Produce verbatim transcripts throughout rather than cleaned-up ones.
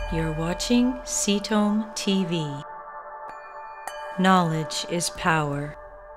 You're watching C T O M T V. Knowledge is power.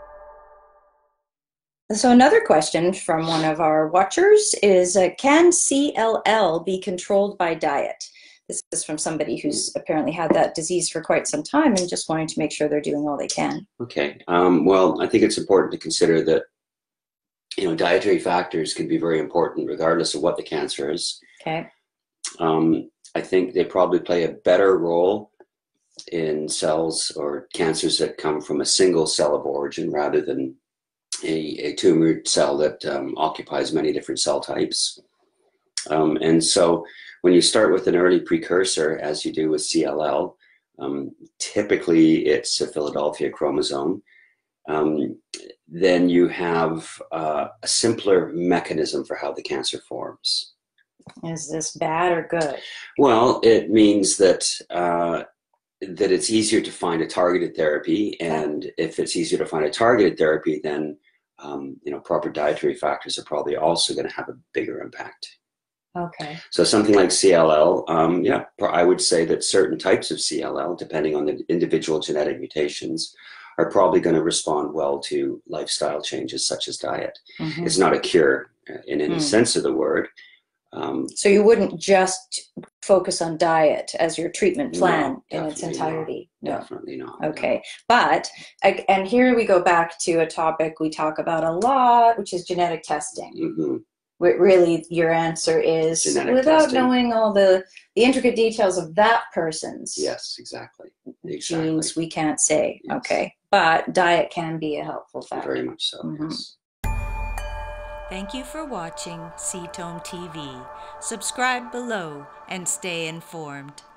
So another question from one of our watchers is, uh, can C L L be controlled by diet? This is from somebody who's apparently had that disease for quite some time and just wanting to make sure they're doing all they can. Okay. Um, well, I think it's important to consider that, you know, dietary factors can be very important regardless of what the cancer is. Okay. Um, I think they probably play a better role in cells or cancers that come from a single cell of origin rather than a, a tumor cell that um, occupies many different cell types. Um, and so when you start with an early precursor, as you do with C L L, um, typically it's a Philadelphia chromosome, um, then you have uh, a simpler mechanism for how the cancer forms. Is this bad or good? Well, it means that uh, that it's easier to find a targeted therapy, and if it's easier to find a targeted therapy, then um, you know, proper dietary factors are probably also going to have a bigger impact. Okay. So something like C L L, um, yeah, I would say that certain types of C L L, depending on the individual genetic mutations, are probably going to respond well to lifestyle changes such as diet. Mm-hmm. It's not a cure in any mm. sense of the word. Um, so you wouldn't just focus on diet as your treatment plan no, in its entirety? Not. No. Definitely not. Okay. But, and here we go back to a topic we talk about a lot, which is genetic testing. Mm-hmm. Where really your answer is, genetic without testing. Knowing all the, the intricate details of that person's yes, exactly. Exactly. genes, we can't say. Yes. Okay. But diet can be a helpful factor. Very much so, mm-hmm. Yes. Thank you for watching C T O M T V. Subscribe below and stay informed.